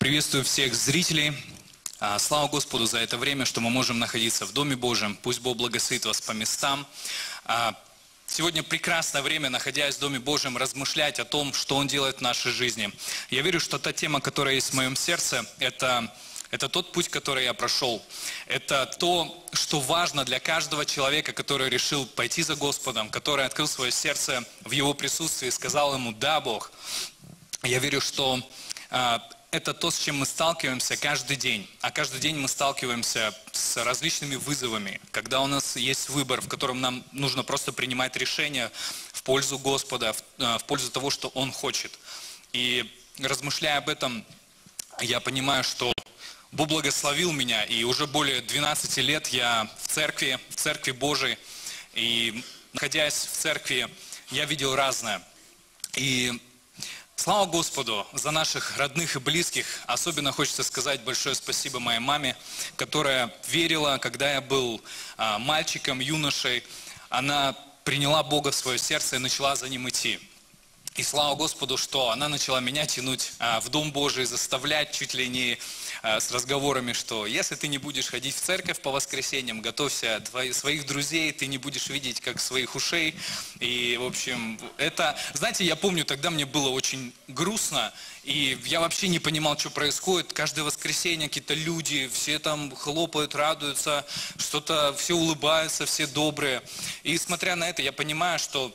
Приветствую всех зрителей. Слава Господу за это время, что мы можем находиться в Доме Божьем. Пусть Бог благословит вас по местам. Сегодня прекрасное время, находясь в Доме Божьем, размышлять о том, что Он делает в нашей жизни. Я верю, что та тема, которая есть в моем сердце, это тот путь, который я прошел. Это то, что важно для каждого человека, который решил пойти за Господом, который открыл свое сердце в Его присутствии и сказал Ему: «Да, Бог». Я верю, что это то, с чем мы сталкиваемся каждый день. А каждый день мы сталкиваемся с различными вызовами, когда у нас есть выбор, в котором нам нужно просто принимать решения в пользу Господа, в пользу того, что Он хочет. И размышляя об этом, я понимаю, что Бог благословил меня, и уже более 12 лет я в церкви Божией. И находясь в церкви, я видел разное. И слава Господу за наших родных и близких. Особенно хочется сказать большое спасибо моей маме, которая верила, когда я был мальчиком, юношей. Она приняла Бога в свое сердце и начала за Ним идти. И слава Господу, что она начала меня тянуть в Дом Божий, заставлять чуть ли не с разговорами, что если ты не будешь ходить в церковь по воскресеньям, готовься, своих друзей ты не будешь видеть как своих ушей. И, в общем, это, знаете, я помню, тогда мне было очень грустно, и я вообще не понимал, что происходит. Каждое воскресенье какие-то люди, все там хлопают, радуются, что-то, все улыбаются, все добрые. И смотря на это, я понимаю, что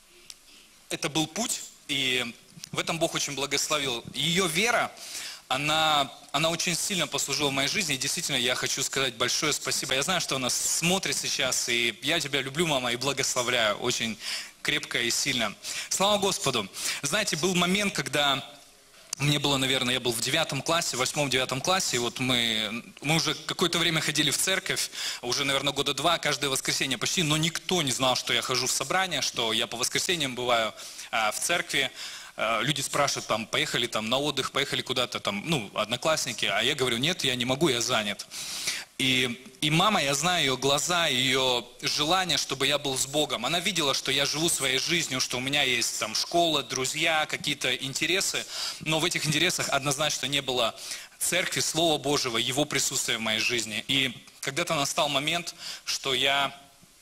это был путь, и в этом Бог очень благословил. Ее вера, она очень сильно послужила в моей жизни, и действительно я хочу сказать большое спасибо. Я знаю, что она смотрит сейчас, и я тебя люблю, мама, и благословляю очень крепко и сильно. Слава Господу! Знаете, был момент, когда мне было, наверное, я был в 9 классе, 8-9 классе, и вот мы уже какое-то время ходили в церковь, уже, наверное, года 2, каждое воскресенье почти, но никто не знал, что я хожу в собрание, что я по воскресеньям бываю в церкви. Люди спрашивают, там, поехали там на отдых, поехали куда-то там, одноклассники, а я говорю: нет, я не могу, я занят. И мама, я знаю ее глаза, ее желание, чтобы я был с Богом. Она видела, что я живу своей жизнью, что у меня есть там школа, друзья, какие-то интересы, но в этих интересах однозначно не было церкви, Слова Божьего, Его присутствия в моей жизни. И когда-то настал момент, что я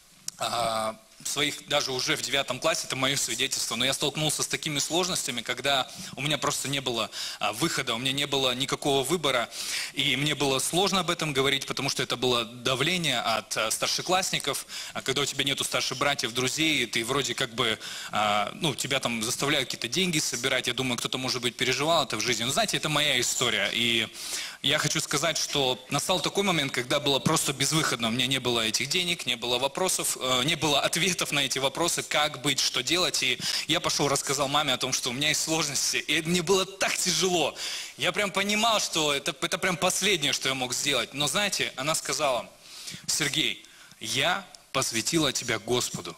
даже уже в 9 классе, это мое свидетельство, но я столкнулся с такими сложностями, когда у меня просто не было выхода, у меня не было никакого выбора, и мне было сложно об этом говорить, потому что это было давление от старшеклассников, когда у тебя нету старших братьев, друзей, и ты вроде как бы, тебя там заставляют какие-то деньги собирать, я думаю, кто-то, может быть, переживал это в жизни, но знаете, это моя история, и я хочу сказать, что настал такой момент, когда было просто безвыходно, у меня не было этих денег, не было вопросов, не было ответов на эти вопросы, как быть, что делать. И я пошел, рассказал маме о том, что у меня есть сложности. И мне было так тяжело. Я прям понимал, что это прям последнее, что я мог сделать. Но знаете, она сказала: Сергей, я посвятила тебя Господу.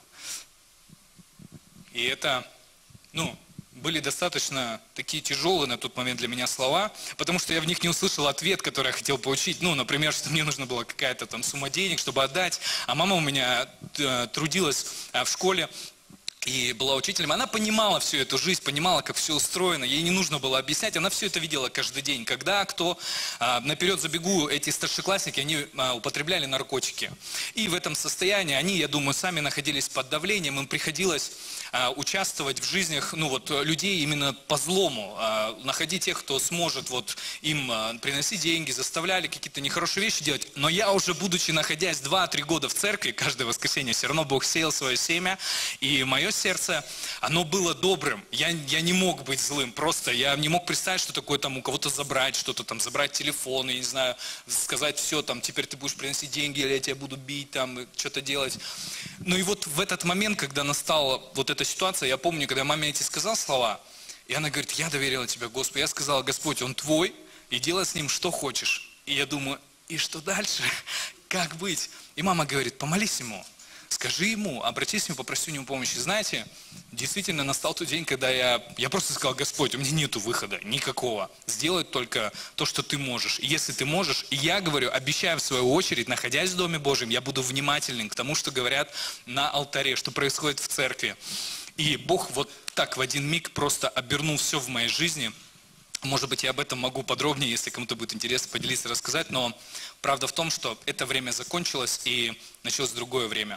И это, были достаточно такие тяжелые на тот момент для меня слова, потому что я в них не услышал ответ, который я хотел получить. Например, что мне нужна была какая-то там сумма денег, чтобы отдать. А мама у меня трудилась в школе и была учителем. Она понимала всю эту жизнь, понимала, как все устроено. Ей не нужно было объяснять, она все это видела каждый день. Наперед забегу, эти старшеклассники, они употребляли наркотики. И в этом состоянии они, я думаю, сами находились под давлением, им приходилось участвовать в жизнях людей именно по злому, находить тех, кто сможет им приносить деньги, заставляли какие-то нехорошие вещи делать. Но я уже, будучи находясь 2-3 года в церкви, каждое воскресенье, все равно Бог сеял свое семя, и мое сердце, оно было добрым. Я не мог быть злым, просто я не мог представить, что такое там у кого-то забрать, что-то там, забрать телефон, я не знаю, сказать: все, там, теперь ты будешь приносить деньги, или я тебя буду бить, там, что-то делать. Ну и в этот момент, когда настала эта ситуация, я помню, когда маме эти сказал слова, и она говорит: я доверила тебя Господу. Я сказала: Господь, Он твой, и делай с ним что хочешь. И я думаю: и что дальше? Как быть? И мама говорит: помолись ему, скажи ему, обратись к нему, попроси у него помощи. Знаете, действительно настал тот день, когда я просто сказал: Господь, у меня нету выхода никакого. Сделай только то, что ты можешь. И если ты можешь, и я говорю, обещаю в свою очередь, находясь в Доме Божьем, я буду внимателен к тому, что говорят на алтаре, что происходит в церкви. И Бог так в один миг просто обернул все в моей жизни. Может быть, я об этом могу подробнее, если кому-то будет интересно, поделиться, рассказать. Но правда в том, что это время закончилось и началось другое время.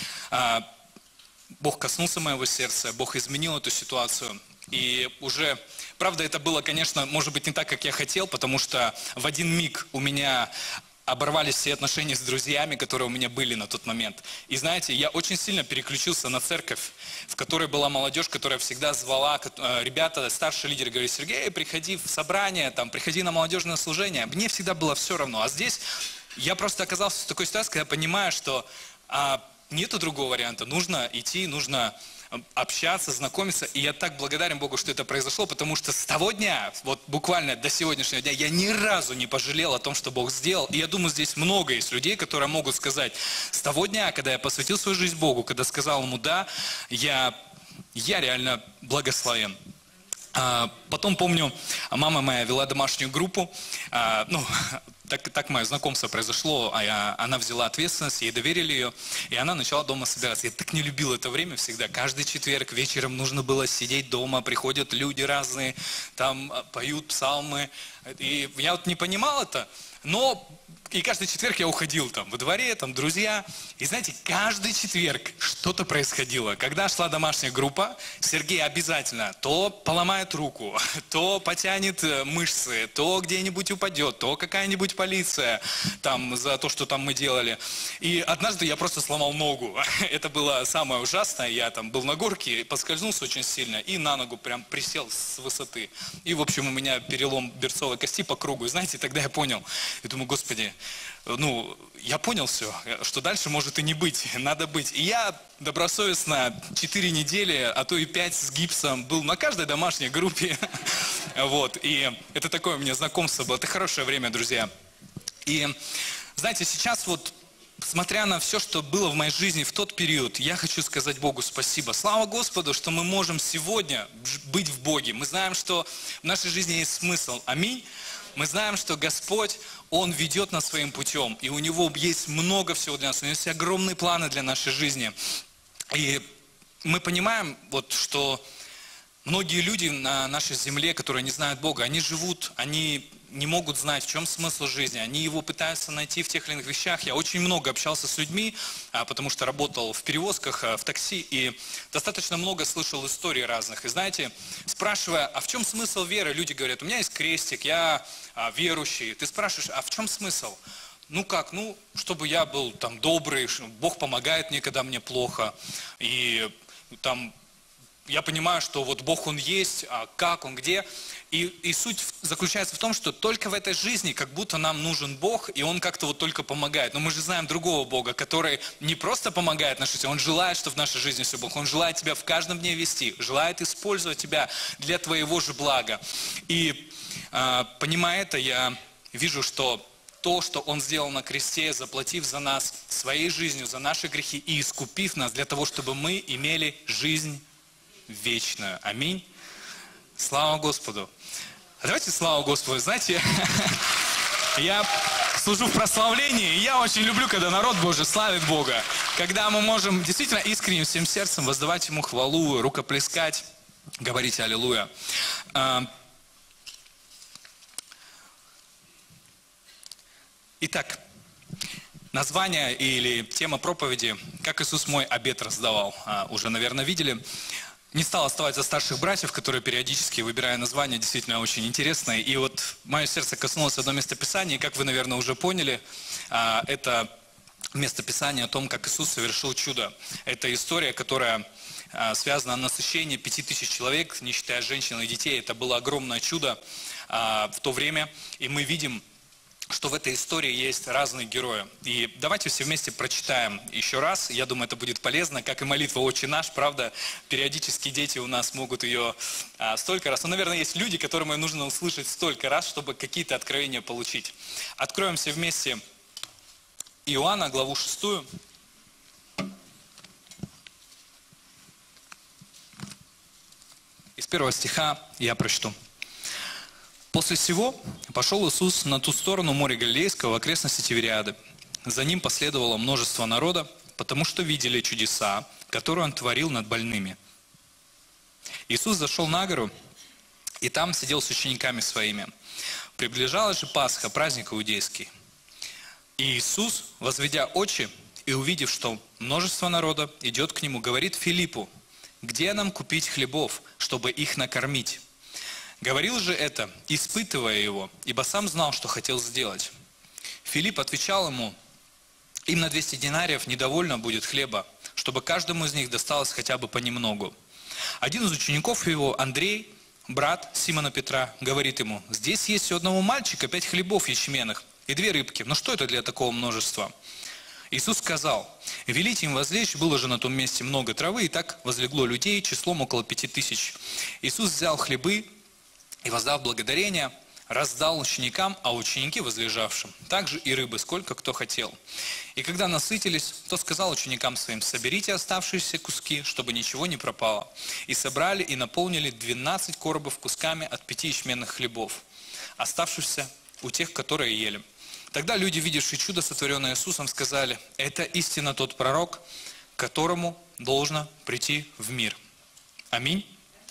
Бог коснулся моего сердца, Бог изменил эту ситуацию. И уже, правда, это было, конечно, может быть, не так, как я хотел, потому что в один миг у меня оборвались все отношения с друзьями, которые у меня были на тот момент. И знаете, я очень сильно переключился на церковь, в которой была молодежь, которая всегда звала, ребята, старшие лидеры говорили: Сергей, приходи в собрание, там, приходи на молодежное служение. Мне всегда было все равно. А здесь я просто оказался в такой ситуации, когда я понимаю, что нету другого варианта. Нужно идти, нужно общаться, знакомиться. И я так благодарен Богу, что это произошло, потому что с того дня, вот буквально до сегодняшнего дня, я ни разу не пожалел о том, что Бог сделал. И я думаю, здесь много есть людей, которые могут сказать: с того дня, когда я посвятил свою жизнь Богу, когда сказал Ему «да», я реально благословен. Потом помню, мама моя вела домашнюю группу, так мое знакомство произошло, она взяла ответственность, ей доверили ее, и она начала дома собираться. Я так не любил это время всегда. Каждый четверг вечером нужно было сидеть дома, приходят люди разные, там поют псалмы. И я вот не понимал это, но и каждый четверг я уходил там во дворе, там друзья. И знаете, каждый четверг что-то происходило. Когда шла домашняя группа, Сергей обязательно то поломает руку, то потянет мышцы, то где-нибудь упадет, то какая-нибудь полиция там за то, что там мы делали. И однажды я просто сломал ногу. Это было самое ужасное. Я там был на горке, поскользнулся очень сильно и на ногу прям присел с высоты. И, в общем, у меня перелом берцовой кости по кругу. И знаете, тогда я понял. Я думаю: Господи, я понял все, что дальше может и не быть, надо быть. И я добросовестно 4 недели, а то и 5 с гипсом был на каждой домашней группе. Вот, и это такое у меня знакомство было. Это хорошее время, друзья. И знаете, сейчас вот, смотря на все, что было в моей жизни в тот период, я хочу сказать Богу спасибо. Слава Господу, что мы можем сегодня быть в Боге. Мы знаем, что в нашей жизни есть смысл. Аминь. Мы знаем, что Господь, Он ведет нас своим путем, и у Него есть много всего для нас, у Него есть огромные планы для нашей жизни. И мы понимаем, вот, что многие люди на нашей земле, которые не знают Бога, они живут, они не могут знать, в чем смысл жизни, они его пытаются найти в тех или иных вещах. Я очень много общался с людьми, потому что работал в перевозках, в такси, и достаточно много слышал историй разных. И знаете, спрашивая, а в чем смысл веры, люди говорят: у меня есть крестик, я верующий. Ты спрашиваешь, а в чем смысл? Чтобы я был там добрый, Бог помогает мне, когда мне плохо, и там я понимаю, что вот Бог, Он есть, а как Он, где. И суть заключается в том, что только в этой жизни как будто нам нужен Бог, и Он как-то вот только помогает. Но мы же знаем другого Бога, который не просто помогает нашей жизни, Он желает, что в нашей жизни все Бог. Он желает тебя в каждом дне вести, желает использовать тебя для твоего же блага. И понимая это, я вижу, что то, что Он сделал на кресте, заплатив за нас своей жизнью, за наши грехи и искупив нас для того, чтобы мы имели жизнь вечную. Аминь. Слава Господу. Давайте слава Господу. Знаете, я служу в прославлении, и я очень люблю, когда народ Божий славит Бога. Когда мы можем действительно искренне всем сердцем воздавать Ему хвалу, рукоплескать, говорить аллилуйя. Итак, название или тема проповеди «Как Иисус мой обет раздавал». Уже, наверное, видели. Не стал оставать за старших братьев, которые периодически, выбирая названия, действительно очень интересные. И вот мое сердце коснулось одно местописание, и, как вы, наверное, уже поняли, это местописание о том, как Иисус совершил чудо. Это история, которая связана о насыщении 5000 человек, не считая женщин и детей. Это было огромное чудо в то время, и мы видим, что в этой истории есть разные герои. И давайте все вместе прочитаем еще раз. Я думаю, это будет полезно, как и молитва «Отче наш», правда? Периодически дети у нас могут ее столько раз. Но, наверное, есть люди, которым ее нужно услышать столько раз, чтобы какие-то откровения получить. Откроем все вместе Иоанна, главу 6. Из 1 стиха я прочту. После сего пошел Иисус на ту сторону моря Галилейского в окрестности Тивериады. За Ним последовало множество народа, потому что видели чудеса, которые Он творил над больными. Иисус зашел на гору, и там сидел с учениками своими. Приближалась же Пасха, праздник иудейский. И Иисус, возведя очи и увидев, что множество народа идет к Нему, говорит Филиппу: «Где нам купить хлебов, чтобы их накормить?» Говорил же это, испытывая его, ибо сам знал, что хотел сделать. Филипп отвечал ему: «Им на 200 динариев недовольно будет хлеба, чтобы каждому из них досталось хотя бы понемногу». Один из учеников его, Андрей, брат Симона Петра, говорит ему: «Здесь есть у одного мальчика 5 хлебов ячменных и 2 рыбки. Но что это для такого множества?» Иисус сказал: «Велите им возлечь, было же на том месте много травы, и так возлегло людей числом около 5000. Иисус взял хлебы и, воздав благодарение, раздал ученикам, а ученики возлежавшим. Также и рыбы, сколько кто хотел. И когда насытились, то сказал ученикам своим: соберите оставшиеся куски, чтобы ничего не пропало. И собрали и наполнили 12 коробов кусками от 5 ячменных хлебов, оставшихся у тех, которые ели. Тогда люди, видевшие чудо, сотворенное Иисусом, сказали: это истинно тот пророк, которому должно прийти в мир». Аминь.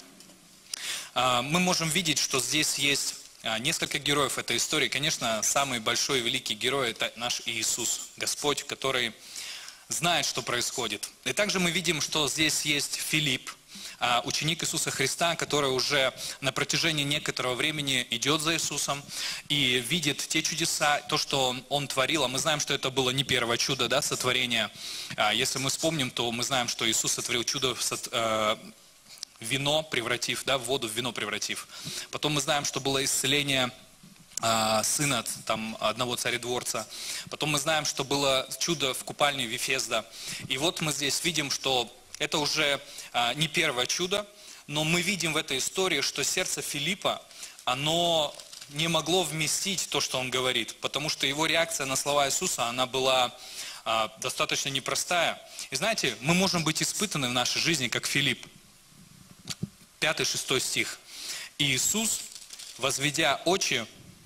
Мы можем видеть, что здесь есть несколько героев этой истории. Конечно, самый большой и великий герой – это наш Иисус, Господь, который знает, что происходит. И также мы видим, что здесь есть Филипп, ученик Иисуса Христа, который уже на протяжении некоторого времени идет за Иисусом и видит те чудеса, то, что Он творил. А мы знаем, что это было не первое чудо, да, сотворения. Если мы вспомним, то мы знаем, что Иисус сотворил чудо вино превратив, да, в воду в вино превратив. Потом мы знаем, что было исцеление сына там, одного царедворца. Потом мы знаем, что было чудо в купальне Вифезда. И вот мы здесь видим, что это уже не первое чудо, но мы видим в этой истории, что сердце Филиппа, оно не могло вместить то, что он говорит, потому что его реакция на слова Иисуса, она была достаточно непростая. И знаете, мы можем быть испытаны в нашей жизни, как Филипп. 5-6 стих. «И Иисус, возведя очи,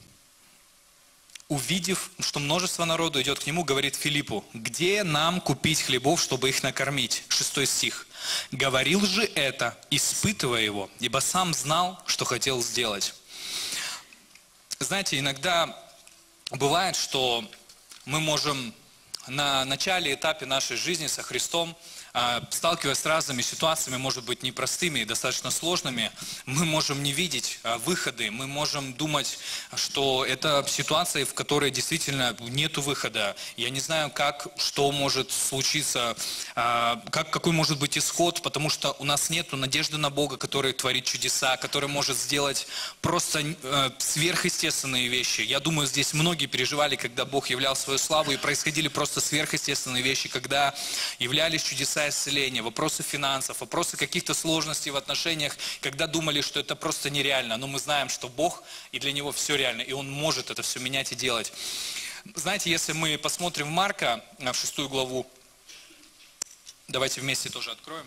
увидев, что множество народу идет к Нему, говорит Филиппу: где нам купить хлебов, чтобы их накормить?» 6 стих. «Говорил же это, испытывая его, ибо сам знал, что хотел сделать». Знаете, иногда бывает, что мы можем на начале этапе нашей жизни со Христом, сталкиваясь с разными ситуациями, может быть, непростыми и достаточно сложными, мы можем не видеть выходы, мы можем думать, что это ситуация, в которой действительно нету выхода. Я не знаю, что может случиться, какой может быть исход, потому что у нас нету надежды на Бога, который творит чудеса, который может сделать просто сверхъестественные вещи. Я думаю, здесь многие переживали, когда Бог являл свою славу, и происходили просто сверхъестественные вещи, когда являлись чудеса исцеления, вопросы финансов, вопросы каких-то сложностей в отношениях, когда думали, что это просто нереально. Но мы знаем, что Бог, и для Него все реально, и Он может это все менять и делать. Знаете, если мы посмотрим Марка в 6 главу, давайте вместе тоже откроем.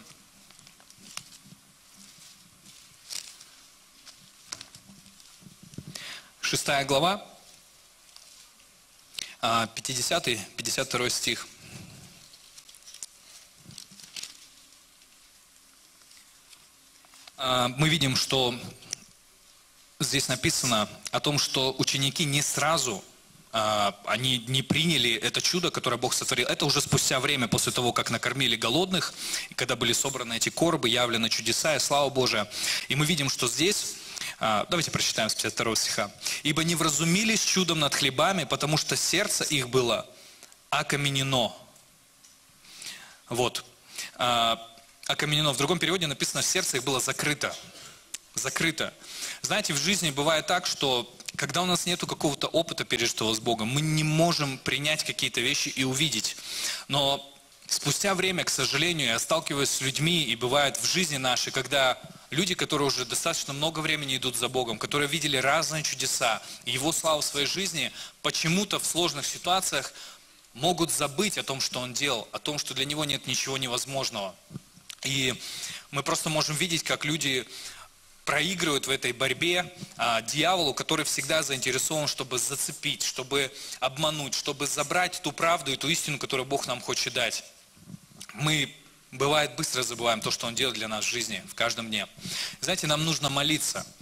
Шестая глава, 50-52 стих. Мы видим, что здесь написано о том, что ученики не сразу, они не приняли это чудо, которое Бог сотворил. Это уже спустя время, после того, как накормили голодных, и когда были собраны эти коробы, явлены чудеса и слава Божия. И мы видим, что здесь, давайте прочитаем с 52 стиха. «Ибо не вразумились чудом над хлебами, потому что сердце их было окаменено». Вот. Окаменено. В другом переводе написано: сердце их было закрыто. Закрыто. Знаете, в жизни бывает так, что когда у нас нет какого-то опыта пережитого с Богом, мы не можем принять какие-то вещи и увидеть. Но спустя время, к сожалению, я сталкиваюсь с людьми, и бывает в жизни нашей, когда люди, которые уже достаточно много времени идут за Богом, которые видели разные чудеса, Его славу в своей жизни, почему-то в сложных ситуациях могут забыть о том, что Он делал, о том, что для Него нет ничего невозможного. И мы просто можем видеть, как люди проигрывают в этой борьбе дьяволу, который всегда заинтересован, чтобы зацепить, чтобы обмануть, чтобы забрать ту правду и ту истину, которую Бог нам хочет дать. Мы, бывает, быстро забываем то, что Он делает для нас в жизни, в каждом дне. Знаете, нам нужно молиться.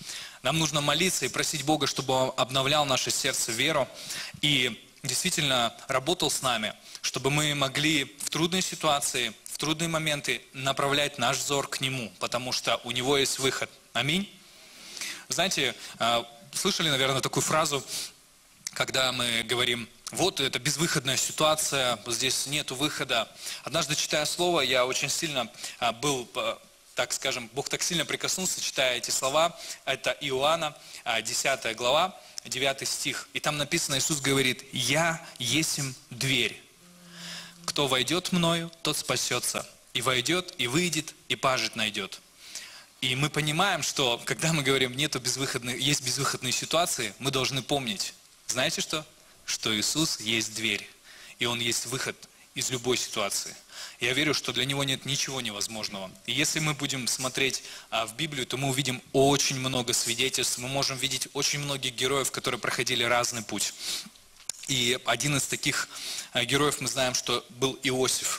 Нам нужно молиться и просить Бога, чтобы Он обновлял наше сердце веру и действительно работал с нами, чтобы мы могли в трудные ситуации, в трудные моменты направлять наш взор к Нему, потому что у Него есть выход. Аминь. Знаете, слышали, наверное, такую фразу, когда мы говорим: вот это безвыходная ситуация, здесь нету выхода. Однажды, читая слово, я очень сильно был, так скажем, Бог так сильно прикоснулся, читая эти слова. Это Иоанна, 10 глава, 9 стих. И там написано, Иисус говорит: «Я есмь дверь. Кто войдет мною, тот спасется. И войдет, и выйдет, и пажить найдет». И мы понимаем, что когда мы говорим, есть безвыходные ситуации, мы должны помнить, знаете что? Что Иисус есть дверь, и Он есть выход из любой ситуации. Я верю, что для Него нет ничего невозможного. И если мы будем смотреть в Библию, то мы увидим очень много свидетельств, мы можем видеть очень многих героев, которые проходили разный путь. И один из таких героев мы знаем, что был Иосиф.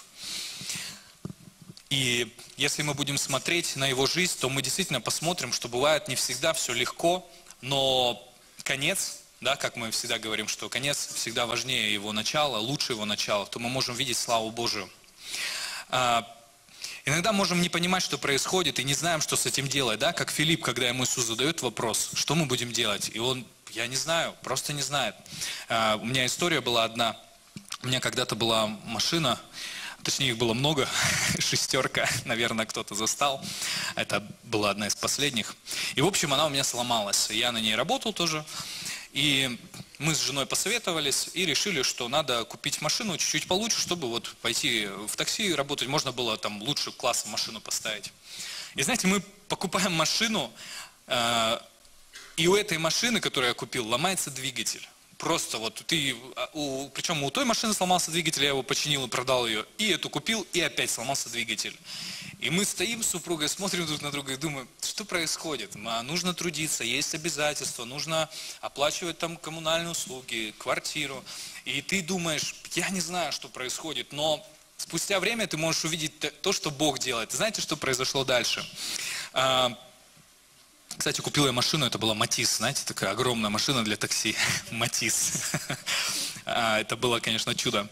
И если мы будем смотреть на его жизнь, то мы действительно посмотрим, что бывает не всегда все легко, но конец, да, как мы всегда говорим, что конец всегда важнее его начала, лучше его начала, то мы можем видеть славу Божию. Иногда можем не понимать, что происходит, и не знаем, что с этим делать, да, как Филипп, когда ему Иисус задает вопрос, что мы будем делать, и он: я не знаю, просто не знает. У меня история была одна, у меня когда-то была машина, точнее их было много, 6, наверное, кто-то застал, это была одна из последних, и в общем она у меня сломалась, я на ней работал тоже, и мы с женой посоветовались и решили, что надо купить машину чуть-чуть получше, чтобы вот пойти в такси работать, можно было там лучше класса машину поставить. И знаете, мы покупаем машину, и у этой машины, которую я купил, ломается двигатель. Просто вот причем у той машины сломался двигатель, я его починил и продал ее, и эту купил, и опять сломался двигатель. И мы стоим с супругой, смотрим друг на друга и думаем, что происходит? Нужно трудиться, есть обязательства, нужно оплачивать там коммунальные услуги, квартиру. И ты думаешь, я не знаю, что происходит, но спустя время ты можешь увидеть то, что Бог делает. Знаете, что произошло дальше? Кстати, купил я машину, это была Матис, знаете, такая огромная машина для такси, Матис. Это было, конечно, чудо.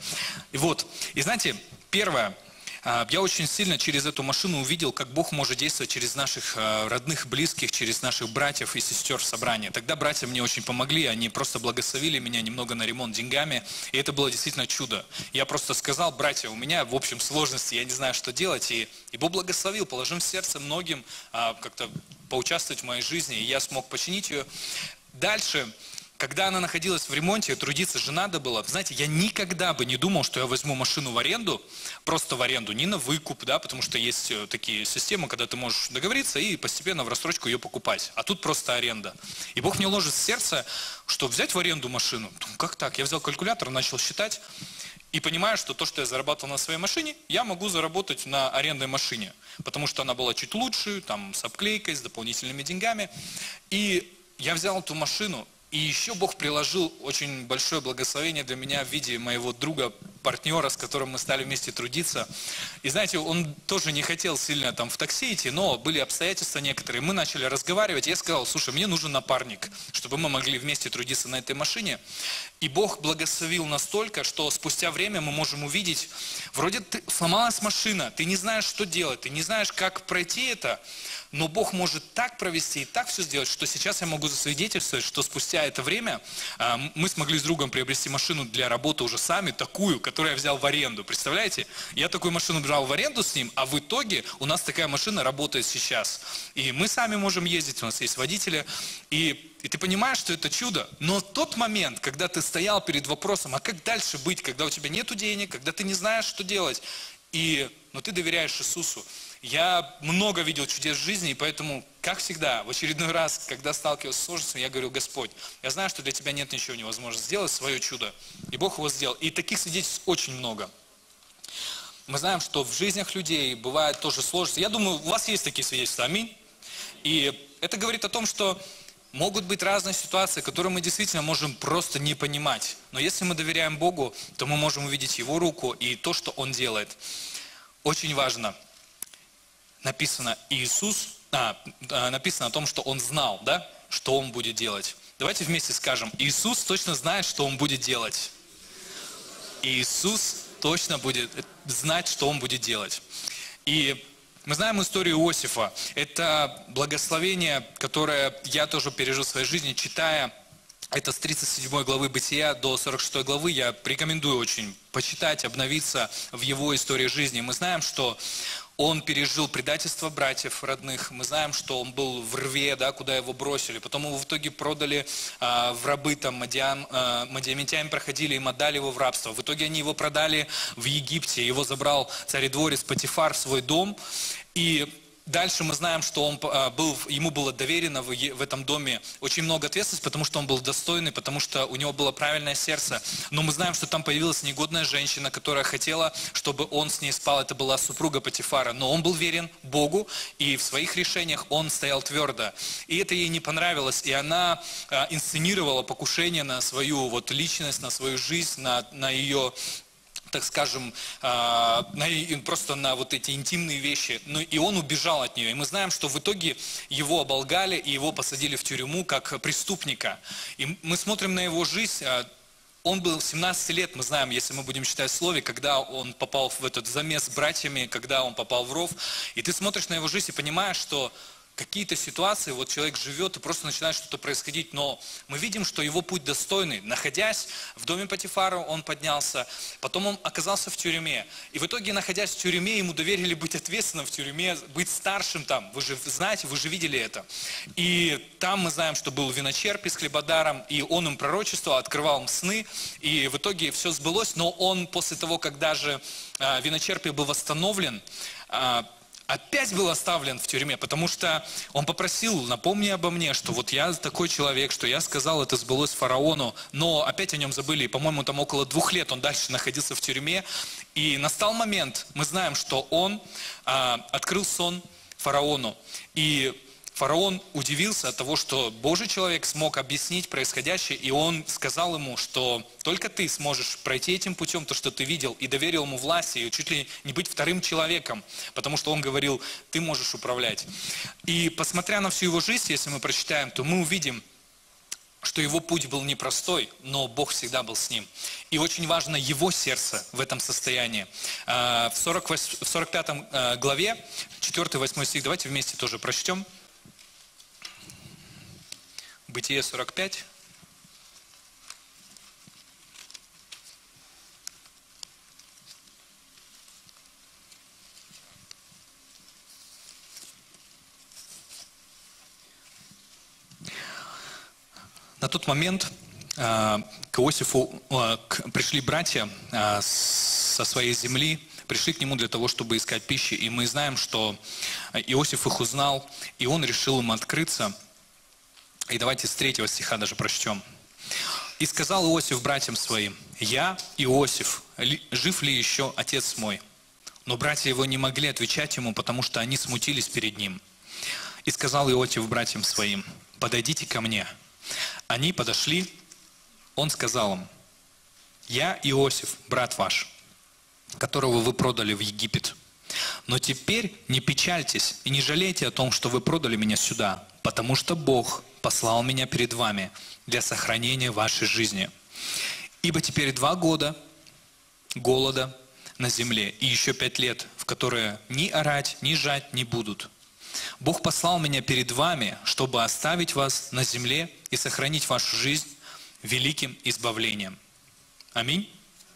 И знаете, первое, я очень сильно через эту машину увидел, как Бог может действовать через наших родных, близких, через наших братьев и сестер в собрании. Тогда братья мне очень помогли, они просто благословили меня немного на ремонт деньгами, и это было действительно чудо. Я просто сказал: братья, у меня в общем сложности, я не знаю, что делать, и Бог благословил, положил в сердце многим как-то поучаствовать в моей жизни, и я смог починить ее. Дальше, когда она находилась в ремонте, трудиться же надо было. Знаете, я никогда бы не думал, что я возьму машину в аренду, просто в аренду, не на выкуп, да, потому что есть такие системы, когда ты можешь договориться и постепенно в рассрочку ее покупать. А тут просто аренда. И Бог мне ложит в сердце, что взять в аренду машину. Как так? Я взял калькулятор, начал считать. И понимаю, что то, что я зарабатывал на своей машине, я могу заработать на арендной машине. Потому что она была чуть лучше, там, с обклейкой, с дополнительными деньгами. И я взял эту машину, и еще Бог приложил очень большое благословение для меня в виде моего друга, партнера, с которым мы стали вместе трудиться. И знаете, он тоже не хотел сильно там в такси идти, но были обстоятельства некоторые. Мы начали разговаривать, и я сказал: слушай, мне нужен напарник, чтобы мы могли вместе трудиться на этой машине. И Бог благословил настолько, что спустя время мы можем увидеть, вроде сломалась машина, ты не знаешь, что делать, ты не знаешь, как пройти это, но Бог может так провести и так все сделать, что сейчас я могу засвидетельствовать, что спустя это время мы смогли с другом приобрести машину для работы уже сами, такую, которую я взял в аренду. Представляете? Я такую машину брал в аренду с ним, а в итоге у нас такая машина работает сейчас. И мы сами можем ездить, у нас есть водители. И ты понимаешь, что это чудо. Но тот момент, когда ты стоял перед вопросом, а как дальше быть, когда у тебя нет денег, когда ты не знаешь, что делать, но ты доверяешь Иисусу. Я много видел чудес в жизни, и поэтому, как всегда, в очередной раз, когда сталкивался с сложностями, я говорил: Господь, я знаю, что для Тебя нет ничего невозможного. Сделай свое чудо. И Бог его сделал. И таких свидетельств очень много. Мы знаем, что в жизнях людей бывают тоже сложности. Я думаю, у вас есть такие свидетельства. Аминь. И это говорит о том, что могут быть разные ситуации, которые мы действительно можем просто не понимать. Но если мы доверяем Богу, то мы можем увидеть Его руку и то, что Он делает. Очень важно. Написано написано о том, что Он знал, да, что Он будет делать. Давайте вместе скажем: Иисус точно знает, что Он будет делать. Иисус точно будет знать, что Он будет делать. И мы знаем историю Иосифа. Это благословение, которое я тоже пережил в своей жизни, читая это с 37 главы Бытия до 46 главы. Я рекомендую очень почитать, обновиться в его истории жизни. Мы знаем, что он пережил предательство братьев родных. Мы знаем, что он был в рве, да, куда его бросили. Потом его в итоге продали в рабы, там, мадиамитяне проходили, им отдали его в рабство. В итоге они его продали в Египте. Его забрал царедворец Потифар в свой дом. И дальше мы знаем, что ему было доверено в этом доме очень много ответственности, потому что он был достойный, потому что у него было правильное сердце. Но мы знаем, что там появилась негодная женщина, которая хотела, чтобы он с ней спал. Это была супруга Потифара. Но он был верен Богу, и в своих решениях он стоял твердо. И это ей не понравилось, и она инсценировала покушение на свою личность, на свою жизнь, на ее, так скажем, просто на эти интимные вещи. И он убежал от нее. И мы знаем, что в итоге его оболгали и его посадили в тюрьму как преступника. И мы смотрим на его жизнь. Он был 17 лет, мы знаем, если мы будем читать в Слове, когда он попал в этот замес с братьями, когда он попал в ров. И ты смотришь на его жизнь и понимаешь, что какие-то ситуации, человек живет и просто начинает что-то происходить, но мы видим, что его путь достойный. Находясь в доме Потифара, он поднялся, потом он оказался в тюрьме. И в итоге, находясь в тюрьме, ему доверили быть ответственным в тюрьме, быть старшим там. Вы же знаете, вы же видели это. И там мы знаем, что был виночерпий с хлебодаром, и он им пророчествовал, открывал им сны, и в итоге все сбылось, но он после того, как даже виночерпий был восстановлен, опять был оставлен в тюрьме, потому что он попросил: напомни обо мне, что я такой человек, что я сказал, это сбылось фараону, но опять о нем забыли, и, по-моему, там около 2 лет он дальше находился в тюрьме, и настал момент, мы знаем, что он открыл сон фараону, и фараон удивился от того, что Божий человек смог объяснить происходящее, и он сказал ему, что только ты сможешь пройти этим путем, то, что ты видел, и доверил ему власти, и чуть ли не быть вторым человеком, потому что он говорил: ты можешь управлять. И посмотря на всю его жизнь, если мы прочитаем, то мы увидим, что его путь был непростой, но Бог всегда был с ним. И очень важно его сердце в этом состоянии. В 45 главе, 4-8 стих, давайте вместе тоже прочтем. Бытие 45. На тот момент к Иосифу пришли братья со своей земли, пришли к нему для того, чтобы искать пищи. И мы знаем, что Иосиф их узнал, и он решил им открыться. И давайте с 3 стиха даже прочтем. «И сказал Иосиф братьям своим: я, Иосиф, жив ли еще отец мой? Но братья его не могли отвечать ему, потому что они смутились перед ним. И сказал Иосиф братьям своим: подойдите ко мне. Они подошли, он сказал им: я, Иосиф, брат ваш, которого вы продали в Египет. Но теперь не печальтесь и не жалейте о том, что вы продали меня сюда, потому что Бог послал меня перед вами для сохранения вашей жизни. Ибо теперь 2 года голода на земле и еще 5 лет, в которые ни орать, ни жать не будут. Бог послал меня перед вами, чтобы оставить вас на земле и сохранить вашу жизнь великим избавлением». Аминь.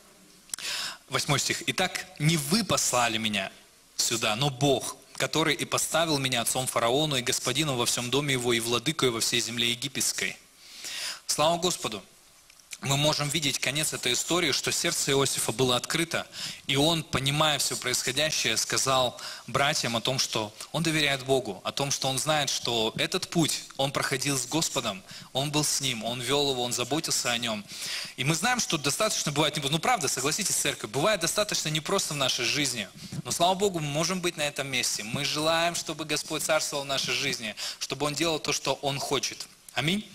8 стих. «Итак, не вы послали меня сюда, но Бог, который и поставил меня отцом фараону и господином во всем доме его и владыкой во всей земле египетской». Слава Господу! Мы можем видеть конец этой истории, что сердце Иосифа было открыто, и он, понимая все происходящее, сказал братьям о том, что он доверяет Богу, о том, что он знает, что этот путь он проходил с Господом, он был с ним, он вел его, он заботился о нем. И мы знаем, что достаточно бывает, правда, согласитесь, церковь, бывает достаточно непросто в нашей жизни, но слава Богу, мы можем быть на этом месте. Мы желаем, чтобы Господь царствовал в нашей жизни, чтобы Он делал то, что Он хочет. Аминь.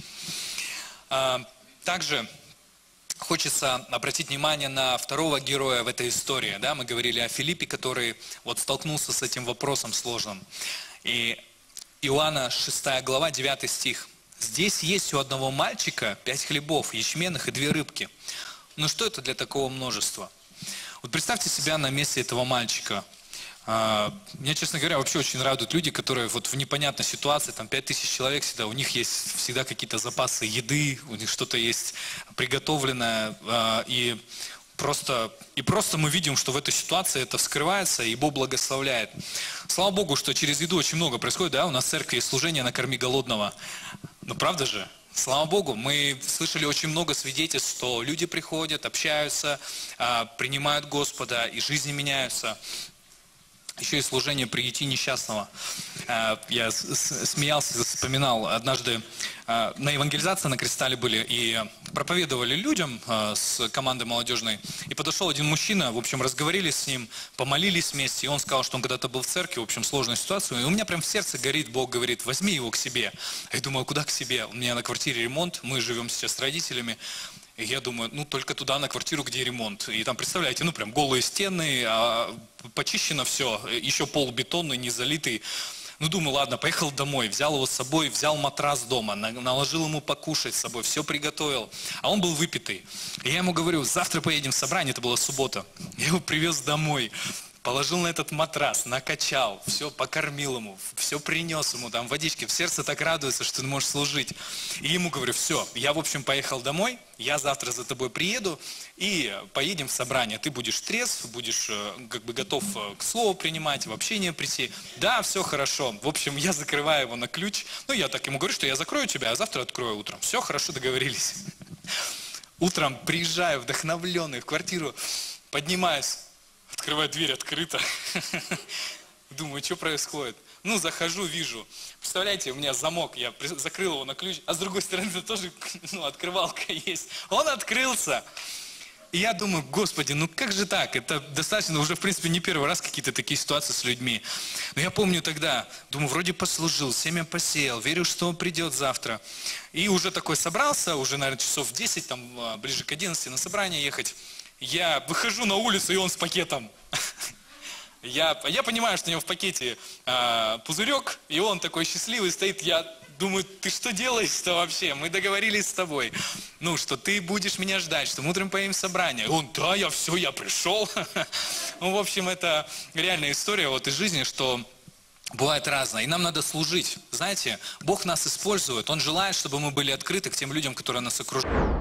Также хочется обратить внимание на второго героя в этой истории. Да? Мы говорили о Филиппе, который столкнулся с этим вопросом сложным. И Иоанна 6 глава, 9 стих. здесь есть у одного мальчика 5 хлебов, ячменных и 2 рыбки. Ну что это для такого множества? Вот представьте себя на месте этого мальчика. Меня, честно говоря, вообще очень радуют люди, которые вот в непонятной ситуации, там 5000 человек всегда, у них есть всегда какие-то запасы еды, у них что-то есть приготовленное, и просто мы видим, что в этой ситуации это вскрывается, и Бог благословляет. Слава Богу, что через еду очень много происходит, да, у нас в церкви есть служение «Накорми голодного». Ну правда же? Слава Богу, мы слышали очень много свидетельств, что люди приходят, общаются, принимают Господа, и жизни меняются. Еще и служение «Приюти несчастного». Я смеялся, вспоминал, однажды на евангелизации на Кристалле были и проповедовали людям с командой молодежной. И подошел один мужчина, в общем, разговорились с ним, помолились вместе, и он сказал, что он когда-то был в церкви, в общем, сложная ситуация. И у меня прям в сердце горит, Бог говорит, возьми его к себе. Я думаю, куда к себе? У меня на квартире ремонт, мы живем сейчас с родителями. И я думаю, ну только туда, на квартиру, где ремонт. И там, представляете, ну прям голые стены, почищено все, еще пол бетонный, не залитый. Ну думаю, ладно, поехал домой, взял его с собой, взял матрас дома, наложил ему покушать с собой, все приготовил. А он был выпитый. И я ему говорю, завтра поедем в собрание, это была суббота. Я его привез домой. Положил на этот матрас, накачал, все покормил ему, все принес ему, там водички, в сердце так радуется, что ты можешь служить. И ему говорю, все, я в общем поехал домой, я завтра за тобой приеду и поедем в собрание. Ты будешь трезв, будешь как бы готов к слову принимать, в общение прийти. Да, все хорошо. В общем, я закрываю его на ключ. Ну, я так ему говорю, что я закрою тебя, а завтра открою утром. Все, хорошо, договорились. Утром приезжаю вдохновленный в квартиру, поднимаюсь. Открываю дверь, открыто. Думаю, что происходит? Ну, захожу, вижу. Представляете, у меня замок, я закрыл его на ключ, а с другой стороны тоже открывалка есть. Он открылся. И я думаю, Господи, ну как же так? Это достаточно, уже в принципе не первый раз какие-то такие ситуации с людьми. Но я помню тогда, думаю, вроде послужил, семя посеял, верю, что он придет завтра. И уже такой собрался, уже, наверное, часов 10, там, ближе к 11 на собрание ехать. Я выхожу на улицу, и он с пакетом. Я понимаю, что у него в пакете пузырек, и он такой счастливый стоит. Я думаю, ты что делаешь-то вообще? Мы договорились с тобой, ну, что ты будешь меня ждать, что мы утром поедем в собрание. И он, да, я пришел. Ну, в общем, это реальная история вот из жизни, что бывает разное. И нам надо служить. Знаете, Бог нас использует. Он желает, чтобы мы были открыты к тем людям, которые нас окружают.